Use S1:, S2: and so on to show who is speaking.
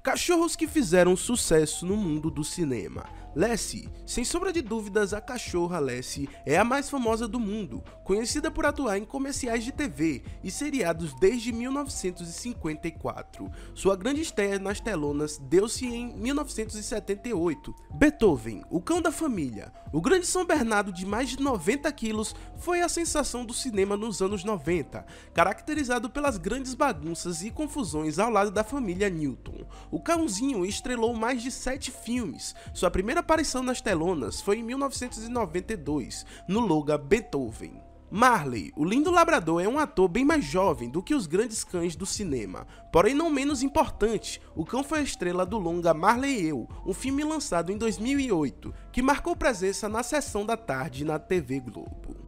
S1: Cachorros que fizeram sucesso no mundo do cinema. Lassie, sem sombra de dúvidas, a cachorra Lassie é a mais famosa do mundo, conhecida por atuar em comerciais de TV e seriados desde 1954. Sua grande estreia nas telonas deu-se em 1978. Beethoven, o cão da família. O grande São Bernardo de mais de 90 quilos foi a sensação do cinema nos anos 90, caracterizado pelas grandes bagunças e confusões ao lado da família Newton. O cãozinho estrelou mais de 7 filmes. Sua primeira aparição nas telonas foi em 1992, no longa Beethoven. Marley, o lindo labrador, é um ator bem mais jovem do que os grandes cães do cinema, porém não menos importante, o cão foi a estrela do longa Marley e Eu, um filme lançado em 2008, que marcou presença na sessão da tarde na TV Globo.